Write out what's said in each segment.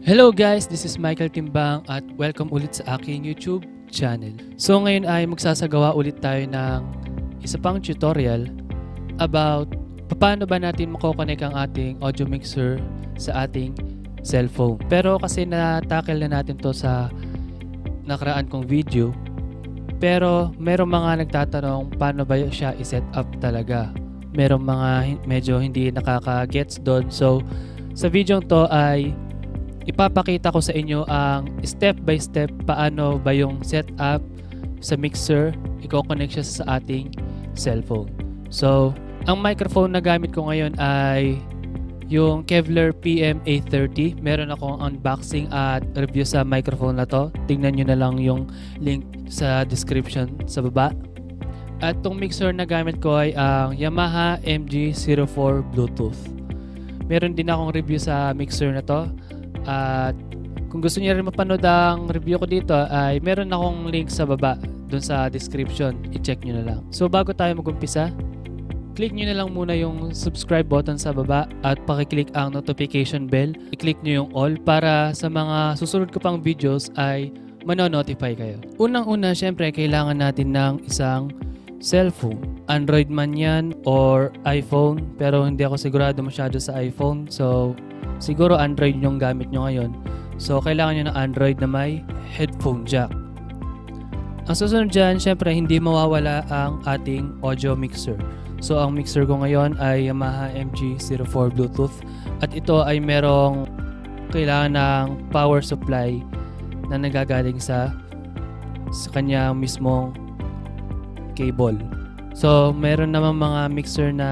Hello guys, this is Michael Timbang at welcome ulit sa aking YouTube channel. So ngayon ay magsasagawa ulit tayo ng isa pang tutorial about paano ba natin mako-connect ang ating audio mixer sa ating cellphone. Pero kasi na-tackle na natin to sa nakaraan kong video. Pero merong mga nagtatanong paano ba siya i-set up talaga. Merong mga medyo hindi nakaka-gets doon. So sa video to ay ipapakita ko sa inyo ang step by step paano ba yung setup sa mixer, i-connect siya sa ating cellphone. So, ang microphone na gamit ko ngayon ay yung Kevlar PM830. Meron akong unboxing at review sa microphone na to. Tingnan nyo na lang yung link sa description sa baba. At tong mixer na gamit ko ay ang Yamaha MG04 Bluetooth. Meron din akong review sa mixer na to. At kung gusto niyo rin mapanood ang review ko dito ay meron akong link sa baba dun sa description, i-check nyo na lang. So bago tayo mag-umpisa, click nyo na lang muna yung subscribe button sa baba at pakiclick ang notification bell. I-click nyo yung all para sa mga susunod ko pang videos ay mano-notify kayo. Unang-una, syempre kailangan natin ng isang cellphone. Android man yan or iPhone, pero hindi ako sigurado masyado sa iPhone. So siguro Android yung gamit nyo ngayon. So, kailangan nyo ng Android na may headphone jack. Ang susunod dyan, syempre, hindi mawawala ang ating audio mixer. So, ang mixer ko ngayon ay Yamaha MG04 Bluetooth. At ito ay merong kailangan ng power supply na nagagaling sa kanya mismong cable. So, meron naman mga mixer na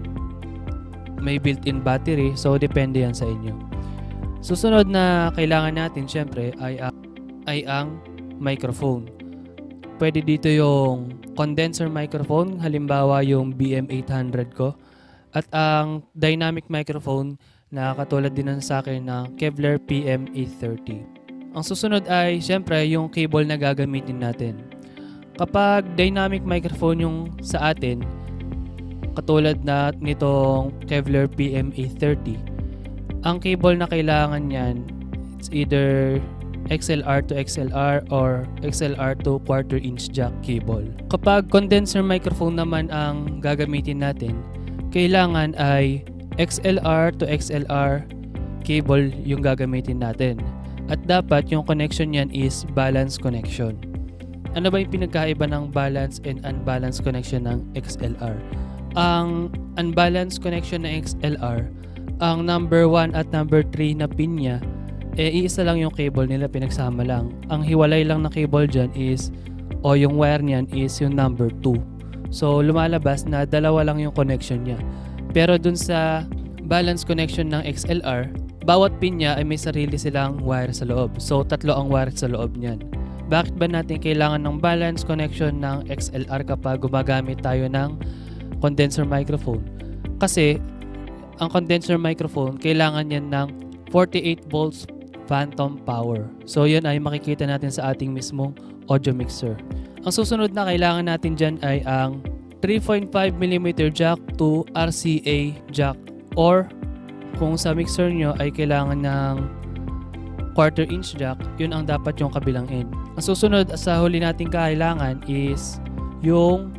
may built-in battery, so depende yan sa inyo. Susunod na kailangan natin syempre ay ang microphone. Pwede dito yung condenser microphone, halimbawa yung BM800 ko, at ang dynamic microphone na katulad din ng sa akin na Kevlar PM830. Ang susunod ay syempre yung cable na gagamitin natin. Kapag dynamic microphone yung sa atin, katulad na nitong Kevlar PM830, ang cable na kailangan niyan, it's either XLR to XLR or XLR to quarter inch jack cable. Kapag condenser microphone naman ang gagamitin natin, kailangan ay XLR to XLR cable yung gagamitin natin. At dapat yung connection niyan is balance connection. Ano ba yung pinagkaiba ng balance and unbalanced connection ng XLR? Ang unbalanced connection ng XLR, ang number 1 at number 3 na pin niya, iisa lang yung cable nila, pinagsama lang. Ang hiwalay lang na cable dyan is, o yung wire niyan is yung number 2. So, lumalabas na dalawa lang yung connection niya. Pero dun sa balance connection ng XLR, bawat pin niya ay may sarili silang wire sa loob. So, 3 ang wire sa loob niyan. Bakit ba natin kailangan ng balance connection ng XLR kapag gumagamit tayo ng condenser microphone? Kasi ang condenser microphone kailangan yan ng 48 volts phantom power. So yan ay makikita natin sa ating mismong audio mixer. Ang susunod na kailangan natin dyan ay ang 3.5mm jack to RCA jack, or kung sa mixer nyo ay kailangan ng quarter inch jack, yun ang dapat yung kabilang end. Ang susunod sa huli natin kailangan is yung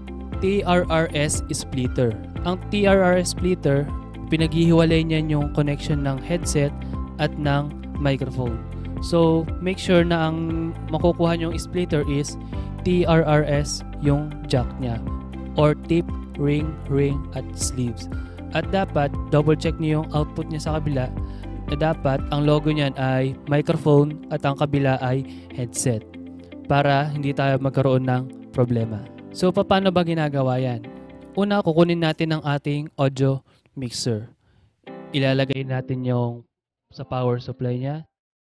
TRRS splitter. Ang TRRS splitter, pinaghihiwalay niyan yung connection ng headset at ng microphone. So, make sure na ang makukuha yung splitter is TRRS yung jack niya, or tip, ring, at sleeves. At dapat double check niyo yung output niya sa kabila, na dapat ang logo niyan ay microphone at ang kabila ay headset, para hindi tayo magkaroon ng problema. So, paano ba ginagawa yan? Una, kukunin natin ang ating audio mixer. Ilalagay natin yung sa power supply niya.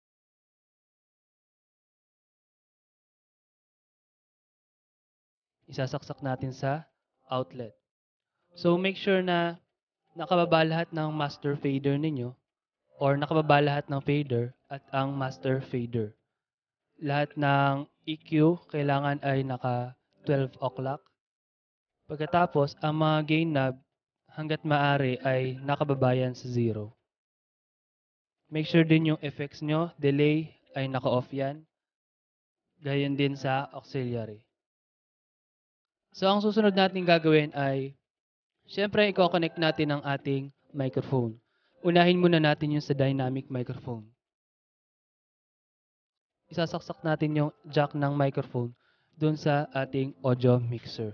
Isasaksak natin sa outlet. So, make sure na nakababa lahat ng master fader ninyo, or nakababa lahat ng fader at ang master fader. Lahat ng EQ kailangan ay naka 12 o'clock. Pagkatapos, ang mga gain knob hanggat maaari ay nakababayan sa 0. Make sure din yung effects nyo, delay, ay naka-off yan. Gayon din sa auxiliary. So, ang susunod natin gagawin ay, syempre, i-connect natin ang ating microphone. Unahin muna natin yung sa dynamic microphone. Isasaksak natin yung jack ng microphone dun sa ating audio mixer.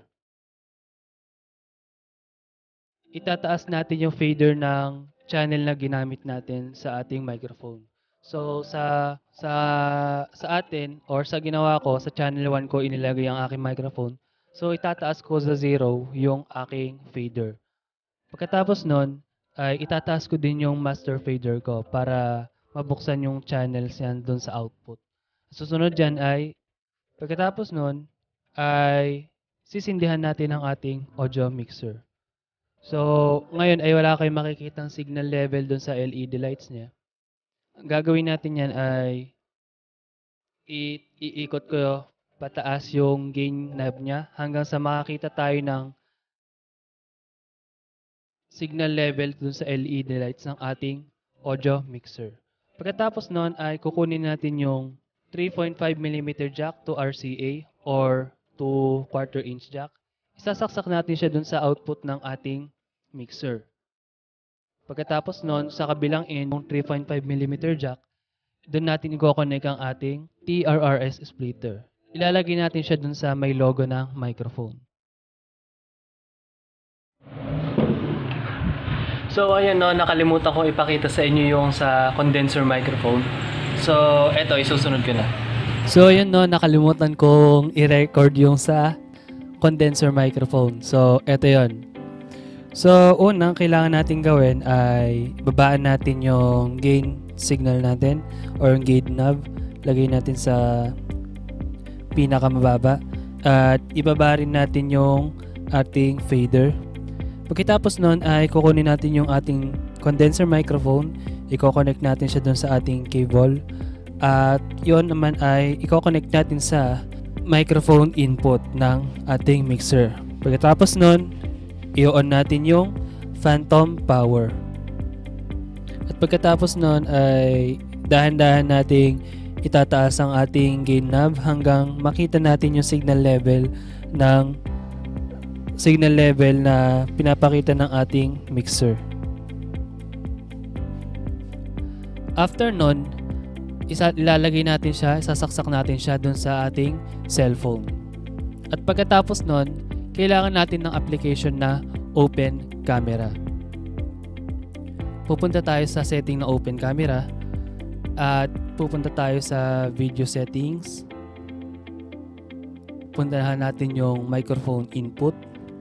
Itataas natin yung fader ng channel na ginamit natin sa ating microphone. So sa atin or sa ginawa ko sa channel 1 ko inilagay ang aking microphone. So itataas ko sa 0 yung aking fader. Pagkatapos nun ay itataas ko din yung master fader ko para mabuksan yung channels yan dun sa output. Susunod dyan ay pagkatapos nun ay sisindihan natin ang ating audio mixer. So, ngayon ay wala kayong makikitang signal level dun sa LED lights niya. Ang gagawin natin yan ay iikot ko pataas yung gain knob niya hanggang sa makakita tayo ng signal level dun sa LED lights ng ating audio mixer. Pagkatapos nun ay kukunin natin yung 3.5mm jack to RCA or to 1/4 inch jack. Isasaksak natin siya dun sa output ng ating mixer. Pagkatapos nun, sa kabilang end, yung 3.5mm jack, dun natin i-connect ang ating TRRS splitter. Ilalagay natin siya dun sa may logo ng microphone. So ayan no, nakalimutan ko ipakita sa inyo yung sa condenser microphone. So eto, isusunod ko na. So ayan no, nakalimutan kong i-record yung sa condenser microphone. So eto yon. So unang kailangan natin gawin ay babaan natin yung gain signal natin or yung gain knob. Lagay natin sa pinakamababa at ibaba rin natin yung ating fader. Pagkatapos nun ay kukunin natin yung ating condenser microphone, i-connect natin siya dun sa ating cable at yon naman ay i-connect natin sa microphone input ng ating mixer. Pagkatapos nun, i-on natin yung phantom power. At pagkatapos nun ay dahan-dahan nating itataas ang ating gain knob hanggang makita natin yung signal level na pinapakita ng ating mixer. After nun, ilalagay natin siya, isasaksak natin siya dun sa ating cellphone. At pagkatapos nun, kailangan natin ng application na open camera. Pupunta tayo sa setting na open camera at pupunta tayo sa video settings. Puntahan natin yung microphone input.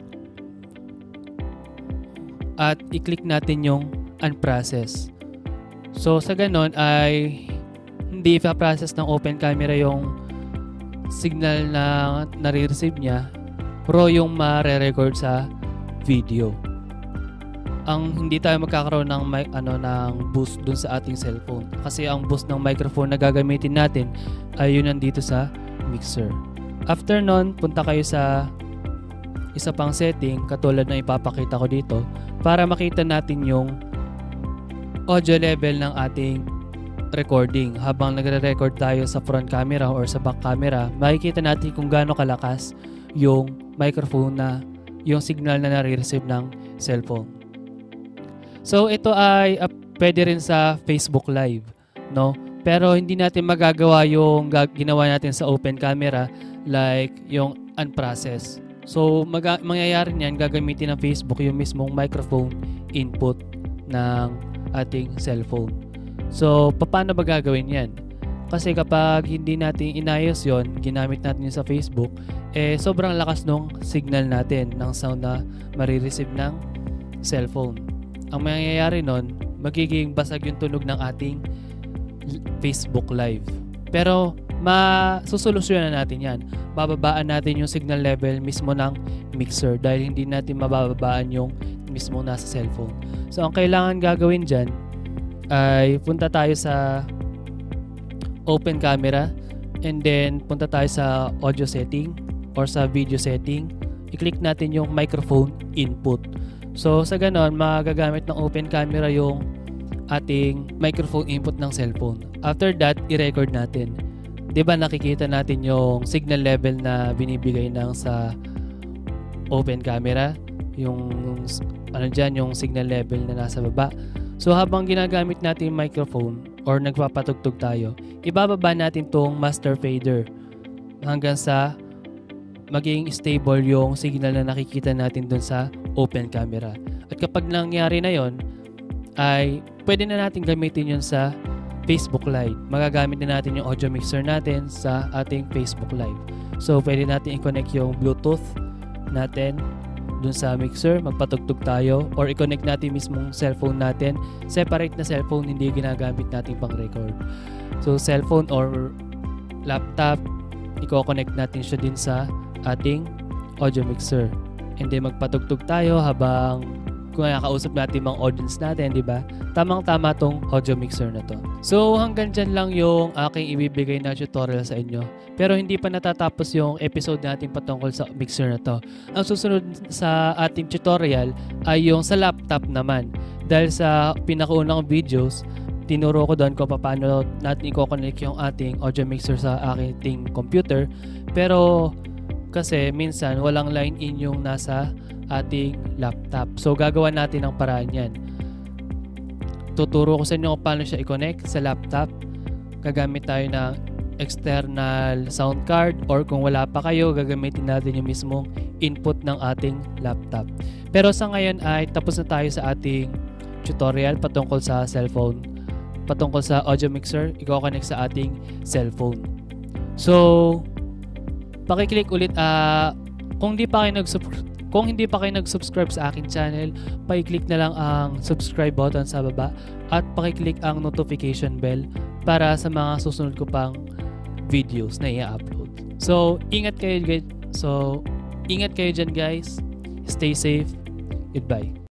At i-click natin yung unprocess. So sa ganon ay hindi ipa-process ng open camera yung signal na nare-receive niya, pero yung mare-record sa video. Ang hindi tayo magkakaroon ng ng boost dun sa ating cellphone kasi ang boost ng microphone na gagamitin natin ay yun nandito sa mixer. After nun, punta kayo sa isa pang setting katulad na ipapakita ko dito para makita natin yung audio level ng ating recording. Habang nagre-record tayo sa front camera or sa back camera, makikita natin kung gaano kalakas yung microphone na yung signal na nare-receive ng cellphone. So ito ay pwede rin sa Facebook Live, no? Pero hindi natin magagawa yung ginawa natin sa open camera like yung unprocessed. So mangyayari niyan, gagamitin ng Facebook yung mismong microphone input ng ating cellphone. So paano ba gagawin yan? Kasi kapag hindi natin inayos yon, ginamit natin yun sa Facebook, sobrang lakas nung signal natin ng sound na marireceive ng cellphone. Ang mangyayari nun, magiging basag yung tunog ng ating Facebook Live. Pero masusolusyonan natin yan. Bababaan natin yung signal level mismo ng mixer dahil hindi natin mabababaan yung mismo nasa cellphone. So ang kailangan gagawin dyan ay punta tayo sa open camera and then punta tayo sa audio setting or sa video setting. I-click natin yung microphone input. So sa ganon, magagamit ng open camera yung ating microphone input ng cellphone. After that, i-record natin. 'Di ba nakikita natin yung signal level na binibigay ng sa open camera, yung yung signal level na nasa baba. So habang ginagamit natin yung microphone or nagpapatugtog tayo, ibababa natin tong master fader hanggang sa maging stable yung signal na nakikita natin dun sa open camera. At kapag nangyari na yon, ay pwede na natin gamitin yun sa Facebook Live. Magagamit na natin yung audio mixer natin sa ating Facebook Live. So pwede natin i-connect yung Bluetooth natin dun sa mixer, magpatugtog tayo, or i-connect natin mismong cellphone natin. Separate na cellphone, hindi ginagamit natin pang record. So cellphone or laptop, i-connect natin siya din sa ating audio mixer. And then magpatugtog tayo habang kung nakakausap natin mga audience natin, di ba? Tamang-tama tong audio mixer na to. So hanggang dyan lang yung aking ibibigay na tutorial sa inyo. Pero hindi pa natatapos yung episode natin patungkol sa mixer na to. Ang susunod sa ating tutorial ay yung sa laptop naman. Dahil sa pinakaunang videos, tinuro ko doon kung paano natin i-connect yung ating audio mixer sa ating computer. Pero kasi minsan walang line in yung nasa ating laptop. So gagawa natin ng paraan yan. Tuturo ko sa inyo kung paano siya i-connect sa laptop. Gagamit tayo ng external sound card, or kung wala pa kayo, gagamitin natin yung mismong input ng ating laptop. Pero sa ngayon ay tapos na tayo sa ating tutorial patungkol sa cellphone, patungkol sa audio mixer, i-connect sa ating cellphone. So pakiclick ulit, kung hindi pa kayo nag-subscribe sa aking channel, pakiclick na lang ang subscribe button sa baba at pakiclick ang notification bell para sa mga susunod ko pang videos na i-upload. So, ingat kayo dyan guys. Stay safe. Goodbye.